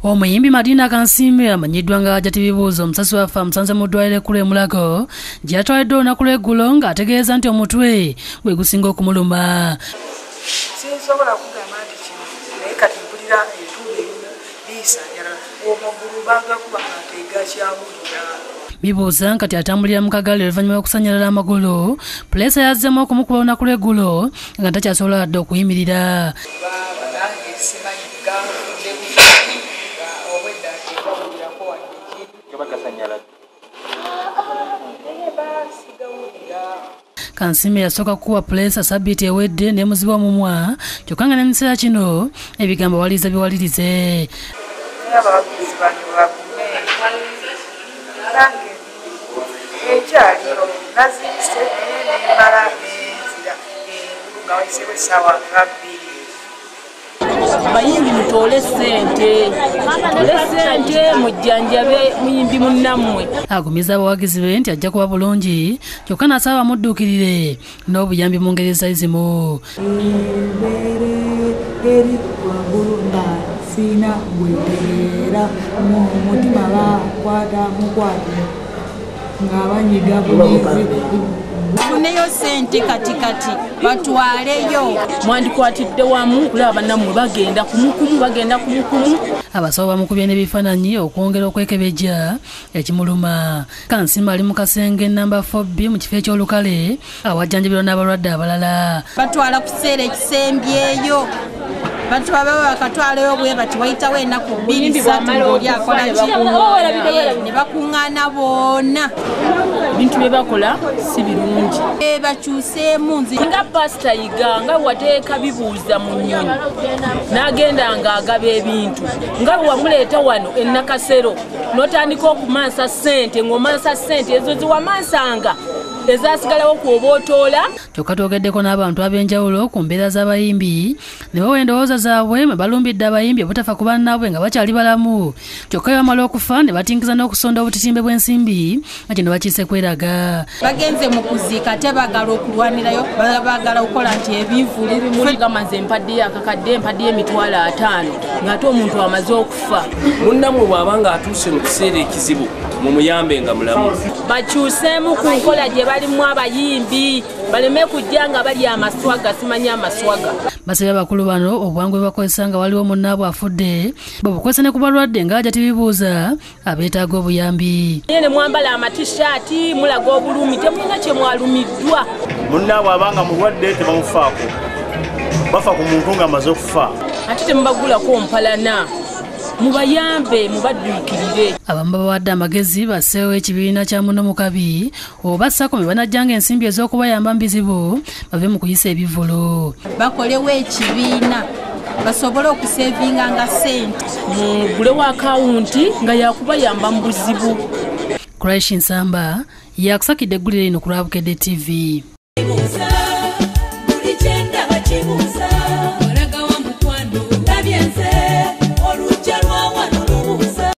Omuyimbi Bannakampala amanyiddwa nga Hajati Bibuuza omusasi waffe amusanze mu ddwaliro ekkulu e Mulago gye yatwaliddwa olunaku lw'eggulo ng'ategeeza nti omutwe gwe gusinga okumuluma. Sinsobola kugamba nti kino naye kati mpulira entuulo erimu liisanjala omugulu bagakuba nga teega kyawulira. Bibuuza kati atambulira mu kagaali oluvannyuma lw'okusanyalala amagulu, puleesa yazzeemu okumukuba olunaku lw'eggulo nga takyasobola wadde okuyimirira. Kansime yasooka kukuba puleesa sabbiiti ewedde n'emuziba omumwa kyokka nga ne mu kiseera kino ebigambo awaliriza biwalirize. Bayimbi mutole sente mujjanjabe muyimbi munnammwe. Agumiza abawagizi be nti ajja kuba bulungi kyokka n'asaba bamudduukirire n'obuyambi mu ngeri ezimu. Sina gweteera mu mutima bakwata mukwate ng'abanyiga bubizi. Tufuneyo sente katikati batwaleyo. Mwandikwatidde wamu kulaba bannammwe bagenda kumukumu. Abasawo bamukubye n'ebifaananyi okwongera okwekebejja ekimuluma. Kansime ali mu kasenge namba 4B mu kifo eky'olukale awajjanjabirwa n'abalwadde abalala. Batwala ku kiseera ekisembyeyo. Bantu baba bakatwaleyo bwe bati wayitawo ennaku 2-3 oli akola ne bakuŋŋaana bonna. Bintu bye bakola si birungi. Bakyuseemu nzi nga pasita yiga nga wateeka Bibuuza mu nnyonyi n'agenda ng'agaba ebintu nga wamuleeta wano e Nakasero n'otandika okumansa ssente ng'omansa ssente ezo ziwamansanga ezasigalawo kw'obootoola. Kyokka twogeddeko n'abantu ab'enjawulo ku mbeera z'abayimbi ne bawa endowooza zaabwe mwe balumbidde abayimbi obutafa ku bannaabwe nga bakyali balamu kyokka bwe bamala okufa ne batinkiza n'okusonda obutitimbe bw'ensimbi nga kino bakiise kweraga. Bagenze mu kuziika tebagala okulwanirayo bagala okukola nti ebinvulu gamaze empaddeyo akakadde empaddeyo emitwalo 5 ng'ate omuntu amaze okufa. Munnammwe bw'aba nga atuuse mu kiseera ekizibu mumuyambe nga mulamu. Bakyuseemu ku nkola gye balimu abayimbi baleme kujja nga bali amaswaga simanyi amaswaga. Basabye abakulu bano obwangu bwe bakozesa nga waliwo munnaabwe afudde babukozesa ne ku balwadde nga Hajati Bibuuza abeetaaga obuyambi. Ne mwambala amatishaati mulaga obulumi temulina kye mwalumiddwa. Munnaabwe abanga mulwadde tebamufaako bafa ku muntu ng'amaze okufa. Ate temubagulako mpalana. Mubayambe mubadduukirire. Abamu babawadde amagezi basseewo ekibiina kya muno mukabi oba ssako me banajjanga ensimbi ez'okubayamba mu bizibu bave mu kuyisa ebivulu. Bakolewo ekibiina basobole okusevinga nga ssente mugulewo akawunti nga yakubayamba mu buzibu. Nsamba yakusakidde eggulire lino ku lwa Bukedde TV.